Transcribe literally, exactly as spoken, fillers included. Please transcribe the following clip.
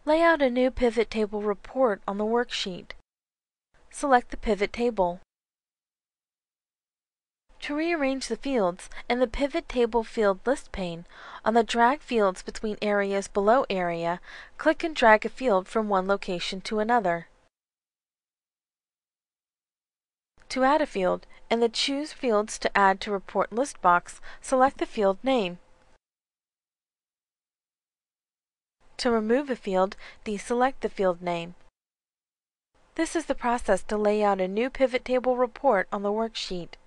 Lay out a new pivot table report on the worksheet. Select the pivot table. To rearrange the fields in the Pivot Table Field List pane, on the Drag Fields Between Areas below area, click and drag a field from one location to another. To add a field, in the Choose Fields to Add to Report list box, select the field name. To remove a field, deselect the field name. This is the process to lay out a new pivot table report on the worksheet.